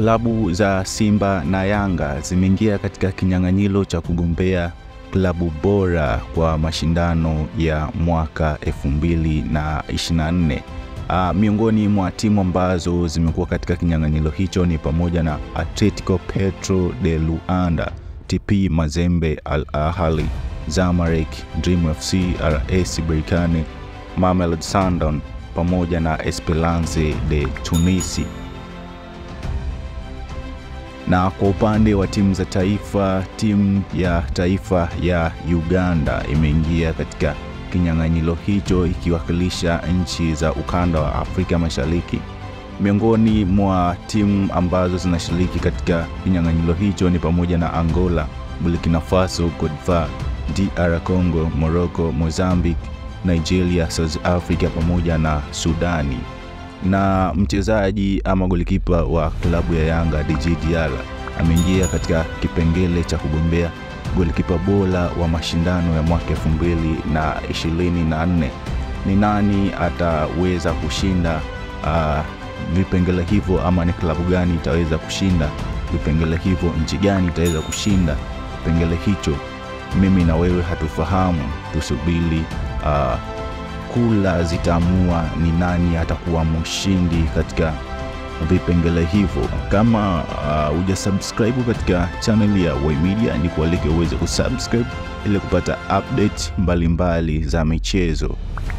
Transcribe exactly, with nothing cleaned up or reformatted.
Klabu za Simba na Yanga zimeingia katika kinyang'anyiro cha kugombea klabu bora kwa mashindano ya mwaka elfu mbili na ishirini na nne. Uh, miongoni mwa timu ambazo zimekuwa katika kinyang'anyiro hicho ni pamoja na Atletico Petro de Luanda, T P Mazembe, Al Ahly, Zamalek, Dream F C, R S Berkane, Mamelodi Sundowns pamoja na Esperance de Tunisi. Na kwa upande wa timu za taifa, timu ya taifa ya Uganda imeingia katika kinyang'anyiro hicho ikiwakilisha nchi za ukanda wa Afrika Mashariki. Miongoni mwa timu ambazo zinashiriki katika kinyang'anyiro hicho ni pamoja na Angola, Burkina Faso, Cote d'Ivoire, D R Congo, Morocco, Mozambique, Nigeria, South Africa pamoja na Sudani. Na mchezaji ama golikipa wa klabu ya Yanga Diara ameingia katika kipengele cha kugombea golikipa bora wa mashindano ya mwaka elfu mbili na ishirini na nne. Ni nani ataweza kushinda uh, vipengele hivyo, ama ni klabu gani itaweza kushinda vipengele hivyo, nchi gani itaweza kushinda vipengele hicho? Mimi na wewe hatufahamu, tusubiri uh, kula zitaamua ni nani atakuwa mshindi katika vipengele hivyo. Kama huja uh, subscribe katika channel ya W Media, ni kualike uweze kusubscribe ili kupata update mbalimbali za michezo.